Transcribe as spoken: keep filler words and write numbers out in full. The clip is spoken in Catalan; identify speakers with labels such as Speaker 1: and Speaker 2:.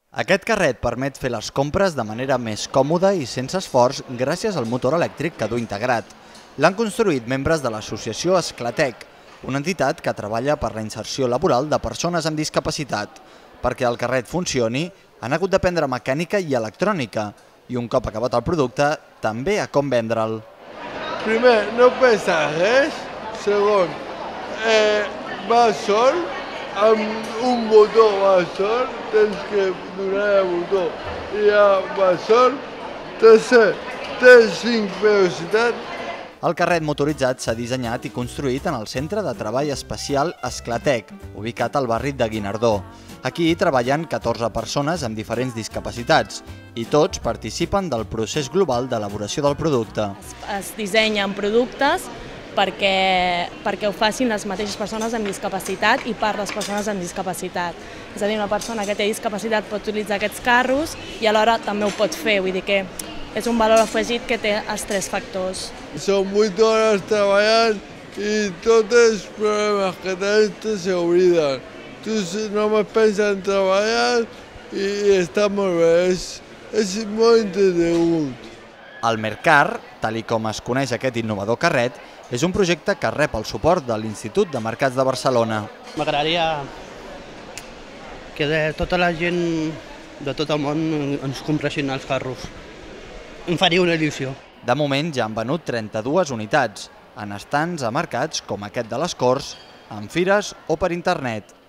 Speaker 1: Aquest carret permet fer les compres de manera més còmoda i sense esforç gràcies al motor elèctric que du integrat. L'han construït membres de l'associació Esclatec, una entitat que treballa per la inserció laboral de persones amb discapacitat. Perquè el carret funcioni, han hagut d'aprendre mecànica i electrònica i un cop acabat el producte, també a com vendre'l.
Speaker 2: Primer, no pesa res. Segon, eh, va sol, amb un botó va sol, tens que donar el botó i ja va sol. Tercer, té cinc velocitats.
Speaker 1: El carret motoritzat s'ha dissenyat i construït en el Centre de Treball Especial Esclatec, ubicat al barri de Guinardó. Aquí treballen catorze persones amb diferents discapacitats i tots participen del procés global d'elaboració del producte.
Speaker 3: Es dissenyen productes perquè, perquè ho facin les mateixes persones amb discapacitat i per les persones amb discapacitat. És a dir, una persona que té discapacitat pot utilitzar aquests carros i alhora també ho pot fer, vull dir que és un valor afegit que té els tres factors.
Speaker 2: Són vuit hores treballant i tots els problemes que tens se obliden. Tu només penses en treballar i està molt bé, és, és molt entretingut.
Speaker 1: El Mercar, tal i com es coneix aquest innovador carret, és un projecte que rep el suport de l'Institut de Mercats de Barcelona.
Speaker 4: M'agradaria que de tota la gent de tot el món ens compressin els carros. Em faria una il·lusió.
Speaker 1: De moment ja han venut trenta-dues unitats, en estants a mercats com aquest de les Corts, en fires o per internet.